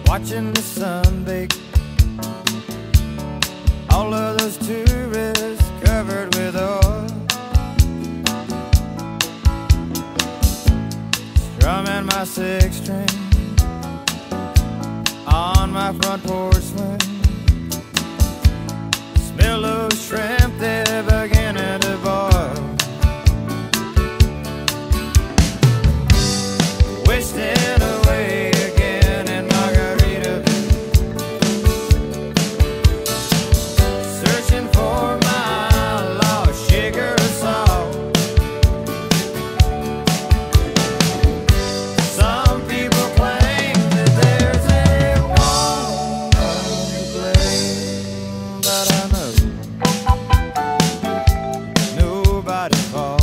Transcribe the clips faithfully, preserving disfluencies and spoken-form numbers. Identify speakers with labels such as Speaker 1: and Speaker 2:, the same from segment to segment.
Speaker 1: watching the sun bake. All of those tourists covered with oil, strumming my six string on my front porch swing. Smell those shrimp, they're beginning to boil. Wasting away again in Margaritaville, searching for my lost sugar salt. Some people claim that there's a woman to blame, but I know nobody's fault.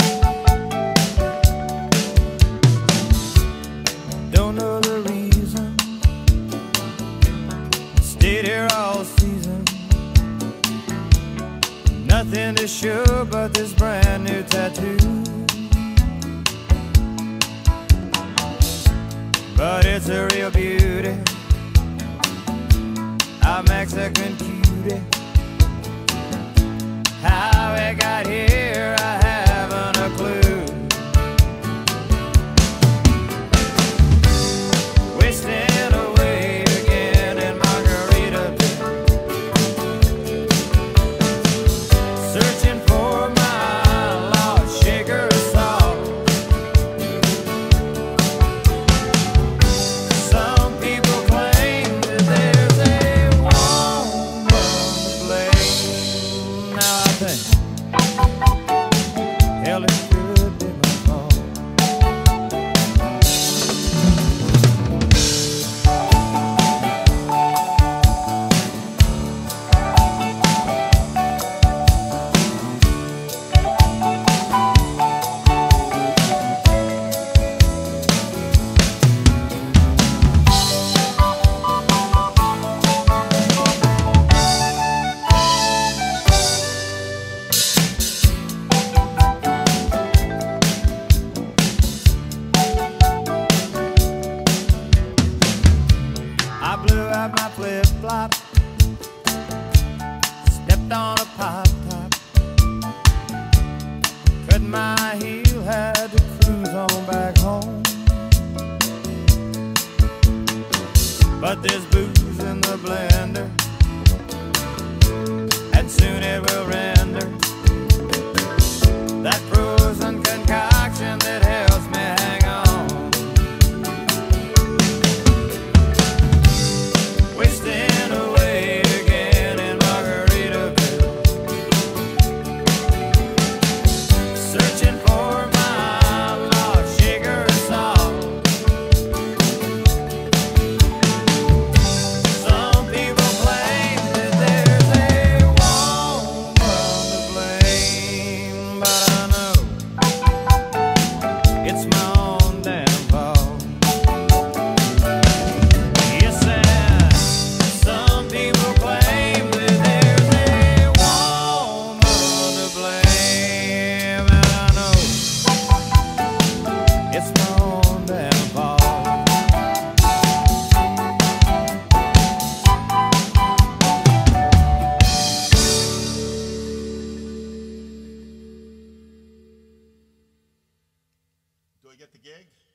Speaker 1: Don't know the reason, stayed here all season. Nothing to show but this brand new tattoo, but it's a real beauty, a Mexican cutie. How it got here, I haven't a clue. Wasting away again in Margaritaville, searching for my lost sugar salt. Some people claim that there's a woman to blame. Now I think, hell, it could be my fault. I blew out my flip-flop, stepped on a pop top, cut my heel, had to cruise on back home. But there's booze in the blender, and soon it will render that frozen concoction that helps me hang on. Wasting away again in Margaritaville, searching for my lost sugar salt. Some people claim that there's a woman to blame, but I know it's my own damn fault. Yes, and some people claim that there's a woman to blame, and I know it's my own damn fault.
Speaker 2: Do I get the gig?